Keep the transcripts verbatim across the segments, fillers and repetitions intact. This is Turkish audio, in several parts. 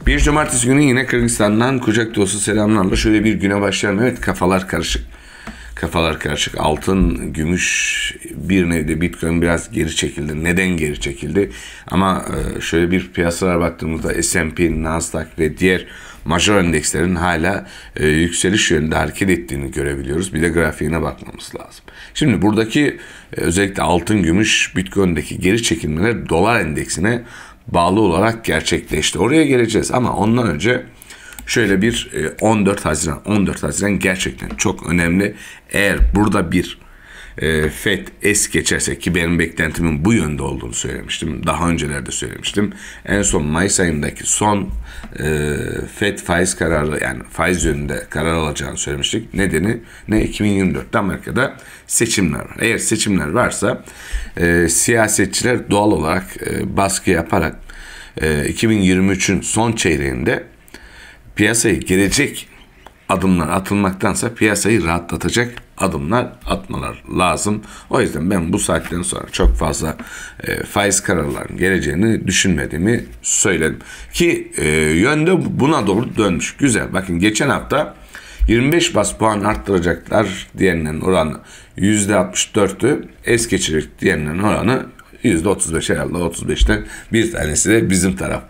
Bir cumartesi günü yine Kırgızistan'dan kucak dolusu selamlarla şöyle bir güne başlayalım. Evet, kafalar karışık. Kafalar karışık. Altın, gümüş, bir nevde Bitcoin biraz geri çekildi. Neden geri çekildi? Ama şöyle bir piyasalara baktığımızda S and P, Nasdaq ve diğer major endekslerin hala yükseliş yönünde hareket ettiğini görebiliyoruz. Bir de grafiğine bakmamız lazım. Şimdi buradaki özellikle altın, gümüş, Bitcoin'deki geri çekilmeler dolar endeksine bağlı olarak gerçekleşti. Oraya geleceğiz ama ondan önce şöyle bir on dört Haziran on dört Haziran gerçekten çok önemli. Eğer burada bir e, Fed es geçerse, ki benim beklentimin bu yönde olduğunu söylemiştim. Daha öncelerde söylemiştim. En son Mayıs ayındaki son e, Fed faiz kararı, yani faiz yönünde karar alacağını söylemiştik. Nedeni ne? iki bin yirmi dörtte Amerika'da seçimler var. Eğer seçimler varsa e, siyasetçiler doğal olarak e, baskı yaparak e, iki bin yirmi üçün son çeyreğinde piyasayı gelecek adımlar atılmaktansa piyasayı rahatlatacak adımlar atmalar lazım. O yüzden ben bu saatten sonra çok fazla e, faiz kararlarının geleceğini düşünmediğimi söyledim. Ki e, yönde buna doğru dönmüş. Güzel. Bakın geçen hafta yirmi beş bas puan arttıracaklar diyenlerin oranı yüzde altmış dörttü. Es geçirecek diyenlerin oranı yüzde otuz beş, herhalde otuz beşten bir tanesi de bizim taraf.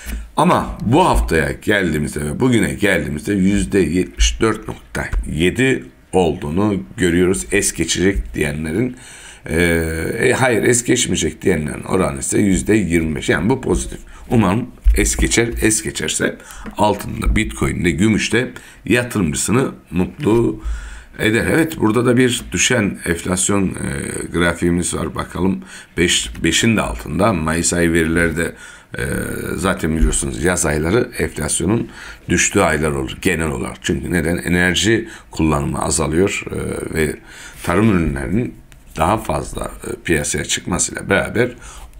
Ama bu haftaya geldiğimizde ve bugüne geldiğimizde yüzde yetmiş dört nokta yedi olduğunu görüyoruz. Es geçecek diyenlerin e, hayır es geçmeyecek diyenlerin oranı ise yüzde yirmi beş. Yani bu pozitif. Umarım es geçer. Es geçerse altında, Bitcoin'de, gümüşte yatırımcısını mutlu eder. Evet, burada da bir düşen enflasyon e, grafiğimiz var. Bakalım beşin de altında. Mayıs ayı verileri de e, zaten biliyorsunuz yaz ayları enflasyonun düştüğü aylar olur genel olarak. Çünkü neden? Enerji kullanımı azalıyor e, ve tarım ürünlerinin daha fazla e, piyasaya çıkmasıyla beraber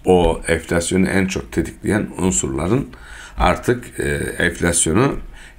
o enflasyonu en çok tetikleyen unsurların artık e, enflasyonu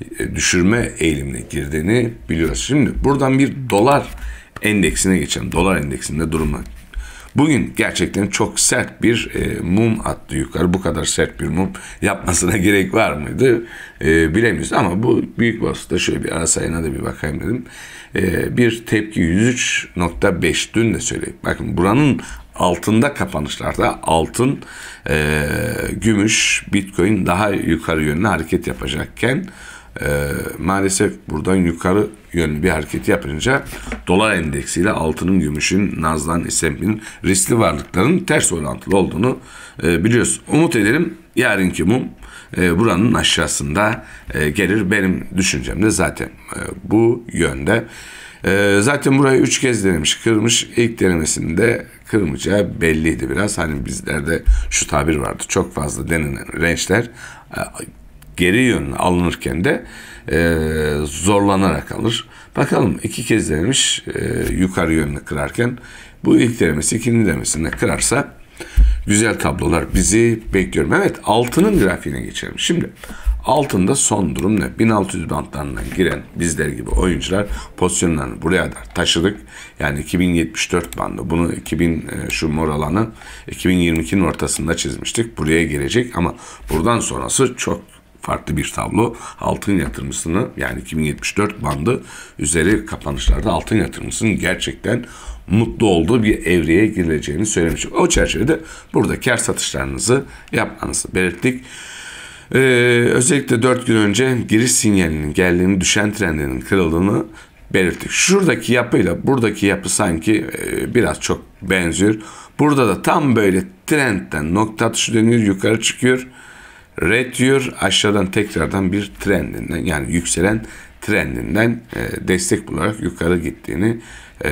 düşürme eğilimine girdiğini biliyoruz. Şimdi buradan bir dolar endeksine geçelim. Dolar endeksinde durumlar. Bugün gerçekten çok sert bir e, mum attı yukarı. Bu kadar sert bir mum yapmasına gerek var mıydı? E, bilemiyoruz ama bu büyük basıda şöyle bir ara sayına da bir bakayım dedim. E, bir tepki yüz üç nokta beş dün de söyleyeyim. Bakın buranın altında kapanışlarda altın, e, gümüş, Bitcoin daha yukarı yönlü hareket yapacakken Ee, maalesef buradan yukarı yönlü bir hareket yapınca dolar endeksiyle altının, gümüşün, Nasdaq'ın, S and P'nin riskli varlıkların ters orantılı olduğunu e, biliyoruz. Umut edelim yarınki mum e, buranın aşağısında e, gelir. Benim düşüncem de zaten e, bu yönde. E, zaten burayı üç kez denemiş, kırmış. İlk denemesinde kırmayacağı belliydi biraz. Hani bizlerde şu tabir vardı. Çok fazla denenen range'ler e, geri yönlü alınırken de e, zorlanarak alır. Bakalım, iki kez denemiş e, yukarı yönlü kırarken, bu ilk denemesi ikinci denemesinde kırarsa güzel tablolar bizi bekliyor. Evet, altının grafiğine geçelim. Şimdi altında son durum ne? bin altı yüz bantlarından giren bizler gibi oyuncular pozisyonlarını buraya da taşıdık. Yani iki bin yetmiş dört bandı. Bunu iki bin e, şu mor alanı iki bin yirmi ikinin ortasında çizmiştik. Buraya gelecek ama buradan sonrası çok farklı bir tablo. Altın yatırımcısını, yani iki bin yetmiş dört bandı üzeri kapanışlarda altın yatırımcısının gerçekten mutlu olduğu bir evreye girileceğini söylemiştim. O çerçevede burada kar satışlarınızı yapmanızı belirttik. Ee, özellikle dört gün önce giriş sinyalinin geldiğini, düşen trendinin kırıldığını belirttik. Şuradaki yapıyla buradaki yapı sanki e, biraz çok benziyor. Burada da tam böyle trendten nokta atışı dönüyor, yukarı çıkıyor. Red diyor, aşağıdan tekrardan bir trendinden, yani yükselen trendinden e, destek bularak yukarı gittiğini e,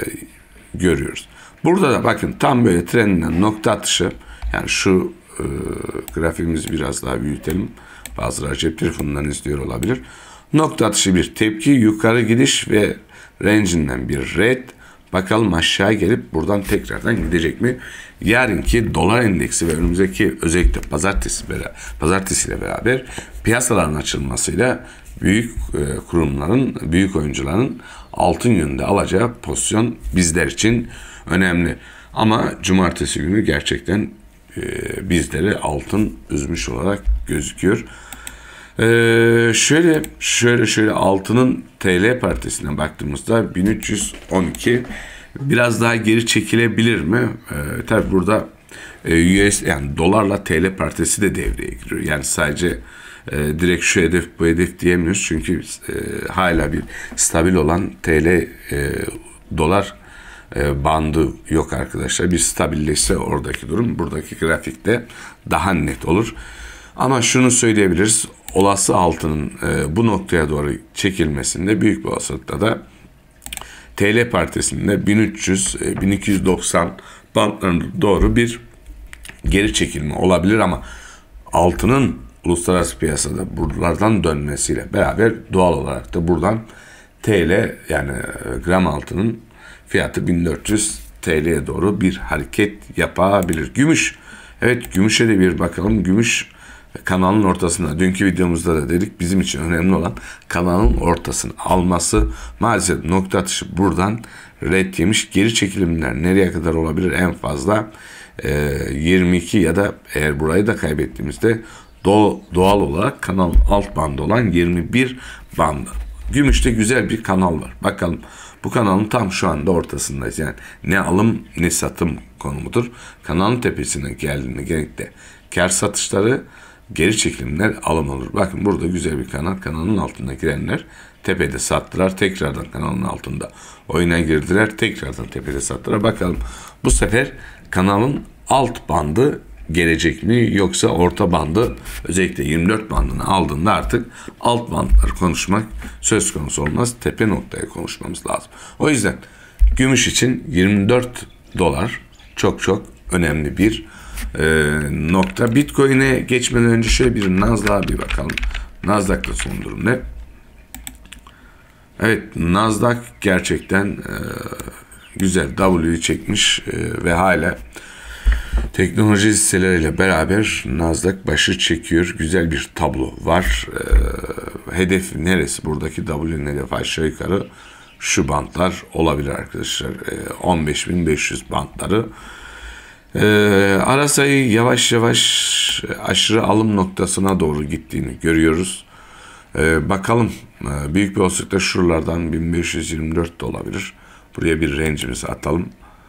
görüyoruz. Burada da bakın tam böyle trendinden nokta atışı, yani şu e, grafiğimizi biraz daha büyütelim. Bazıları cep telefonundan izliyor olabilir. Nokta atışı bir tepki, yukarı gidiş ve range'inden bir red. Bakalım aşağı gelip buradan tekrardan gidecek mi? Yarınki dolar endeksi ve önümüzdeki özellikle pazartesi pazartesiyle beraber piyasaların açılmasıyla büyük e, kurumların, büyük oyuncuların altın yönünde alacağı pozisyon bizler için önemli. Ama cumartesi günü gerçekten e, bizleri altın üzmüş olarak gözüküyor. Ee, şöyle şöyle şöyle altının T L paritesine baktığımızda bin üç yüz on iki biraz daha geri çekilebilir mi? Ee, tabii burada e, U S yani dolarla T L paritesi de devreye giriyor. Yani sadece e, direkt şu hedef bu hedef diyemiyoruz çünkü e, hala bir stabil olan T L e, dolar e, bandı yok arkadaşlar. Bir stabilleşse oradaki durum buradaki grafikte daha net olur. Ama şunu söyleyebiliriz. Olası altının e, bu noktaya doğru çekilmesinde büyük bir olasılıkla da T L paritesinde bin üç yüz bin iki yüz doksan bantlarına doğru bir geri çekilme olabilir ama altının uluslararası piyasada buralardan dönmesiyle beraber doğal olarak da buradan T L yani gram altının fiyatı bin dört yüz T L'ye doğru bir hareket yapabilir. Gümüş. Evet, gümüşe de bir bakalım. Gümüş kanalın ortasında. Dünkü videomuzda da dedik bizim için önemli olan kanalın ortasını alması. Maalesef nokta atışı buradan red yemiş. Geri çekilimler nereye kadar olabilir? En fazla e, yirmi iki ya da eğer burayı da kaybettiğimizde do doğal olarak kanalın alt bandı olan yirmi bir bandı. Gümüşte güzel bir kanal var. Bakalım, bu kanalın tam şu anda ortasındayız. Yani ne alım ne satım konumudur. Kanalın tepesine geldiğinde genellikle kar satışları, geri çekilimler alım olur. Bakın burada güzel bir kanal. Kanalın altında girenler tepede sattılar. Tekrardan kanalın altında oyuna girdiler. Tekrardan tepede sattılar. Bakalım bu sefer kanalın alt bandı gelecek mi yoksa orta bandı, özellikle yirmi dört bandını aldığında artık alt bandlar konuşmak söz konusu olmaz. Tepe noktaya konuşmamız lazım. O yüzden gümüş için yirmi dört dolar çok çok önemli bir e, nokta. Bitcoin'e geçmeden önce şöyle bir Nasdaq'a bir bakalım. Nasdaq'ta son durum ne? Evet, Nasdaq gerçekten e, güzel W'yu çekmiş e, ve hala teknoloji hisseleriyle beraber Nasdaq başı çekiyor. Güzel bir tablo var. E, hedef neresi? Buradaki W'nin hedefi aşağı yukarı şu bantlar olabilir arkadaşlar. E, on beş bin beş yüz bantları. E, ara sayı yavaş yavaş aşırı alım noktasına doğru gittiğini görüyoruz. E, bakalım e, büyük bir olasılıkla şuralardan bin beş yüz yirmi dört de olabilir. Buraya bir range'imizi atalım.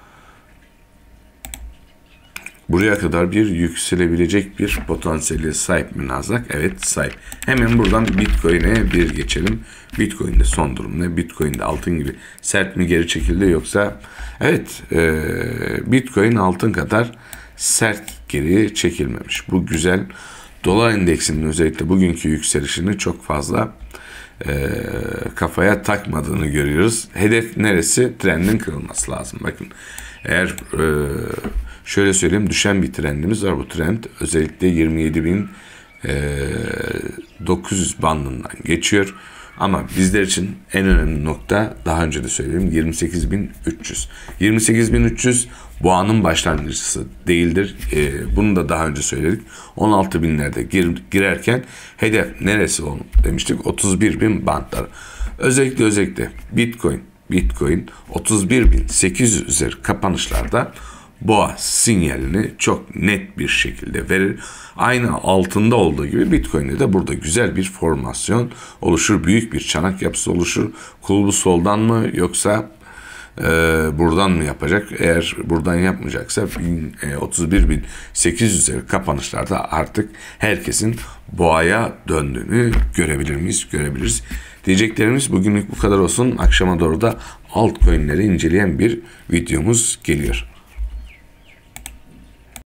Buraya kadar bir yükselebilecek bir potansiyeli sahip mi Nasdaq? Evet, sahip. Hemen buradan Bitcoin'e bir geçelim. Bitcoin'de son durum ne? Bitcoin'de altın gibi sert mi geri çekildi yoksa? Evet, e, Bitcoin altın kadar sert geri çekilmemiş. Bu güzel. Dolar endeksinin özellikle bugünkü yükselişini çok fazla e, kafaya takmadığını görüyoruz. Hedef neresi? Trendin kırılması lazım. Bakın, eğer e, şöyle söyleyeyim, düşen bir trendimiz var. Bu trend özellikle yirmi yedi bin dokuz yüz bandından geçiyor. Ama bizler için en önemli nokta, daha önce de söyledim, yirmi sekiz bin üç yüz. yirmi sekiz bin üç yüz boğanın başlangıcısı değildir. Ee, bunu da daha önce söyledik. on altı binlerde gir, girerken hedef neresi onu demiştik? otuz bir bin bantlar. Özellikle özellikle Bitcoin, Bitcoin otuz bir bin sekiz yüz üzeri kapanışlarda boğa sinyalini çok net bir şekilde verir. Aynı altında olduğu gibi Bitcoin'de de burada güzel bir formasyon oluşur. Büyük bir çanak yapısı oluşur. Kulbu soldan mı yoksa e, buradan mı yapacak? Eğer buradan yapmayacaksa otuz bir bin sekiz yüz üzeri kapanışlarda artık herkesin boğaya döndüğünü görebilir miyiz? Görebiliriz. Diyeceklerimiz bugünlük bu kadar olsun. Akşama doğru da altcoin'leri inceleyen bir videomuz geliyor.